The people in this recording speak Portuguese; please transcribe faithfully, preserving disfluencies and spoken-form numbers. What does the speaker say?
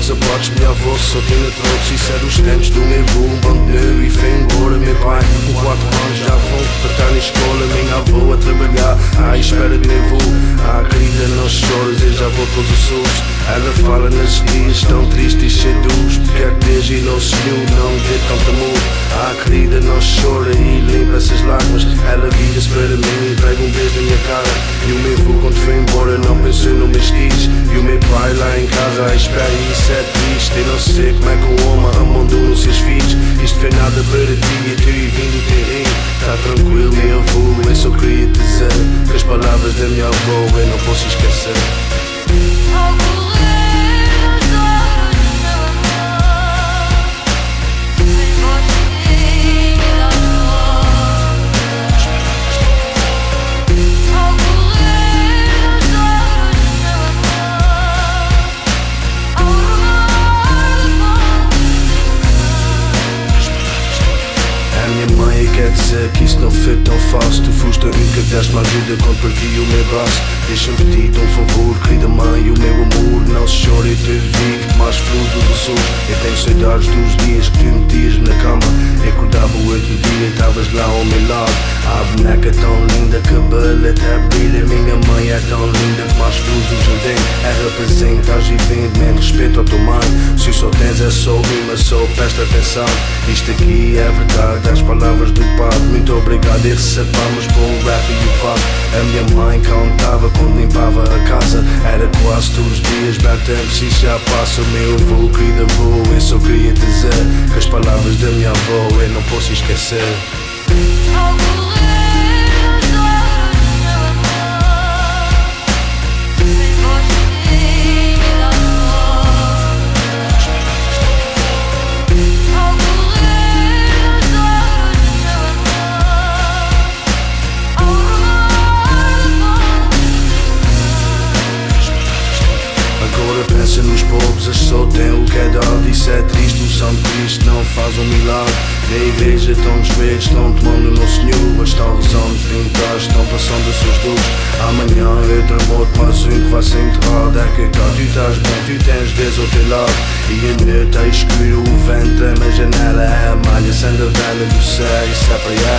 sapatos, minha avó só tinha trocos. Isso era os tempos do meu avô, abandonou e foi embora. Meu pai com quatro anos já vão para estar na escola. Minha avó a trabalhar à espera de meu avô. Ah, querida, não chores, eu já vou todos os sus. Ela fala nesses dias tão tristes e sedutos, porque é que Deus e Nosso Senhor não dê tanto amor. Ah, querida, não chora e limpa essas lágrimas. Ela vira-se para mim e pega um beijo na minha cara. E o meu avô quando foi embora não pensou no meus tios. E o meu pai lá em casa à espera e isso é triste. Eu não sei como é que o homem abandona os seus filhos. Isto foi nada para ti e tu e vindo ter aí. Tá tranquilo, meu avô, eu só queria te dizer que as palavras da minha avó eu não posso esquecer. Quer dizer que isto não foi tão fácil. Tu foste a única que deste-me ajuda quando parti o meu braço. Deixa-me pedir-te um favor, querida mãe, o meu amor. Não se chore, eu te vivo mais fruto do sul. Eu tenho saudades dos dias que tu metias na cama. Eu acordava o outro dia e estavas lá ao meu lado. A boneca tão linda, cabelo até brilha. Minha mãe é tão linda que mais fruto do jardim. É representas e vende, menos respeito ao teu mãe. Se só tens é só rima, só presta atenção. Isto aqui é verdade, as palavras do padre. Muito obrigado e recebamos por o rap e o fado. A minha mãe cantava quando limpava a casa. Era quase todos os dias, bad tempos e já passa. O meu avô, querido avô, eu só queria dizer que as palavras da minha avó eu não posso esquecer. Pensa nos pobres, as só tem o que é dado. Isso é triste, o santo Cristo não faz um milagre. Na igreja estão os joelhos, estão tomando no Senhor. Estão rezando, trinta, estão passando os seus dores. Amanhã eu terremoto, mas um que vai ser enterrado. É que cá tu estás bem, tu tens Deus ao teu lado. E a noite é escuro, o vento treme a janela. É a malha sendo a velha do céu, isso é para ela.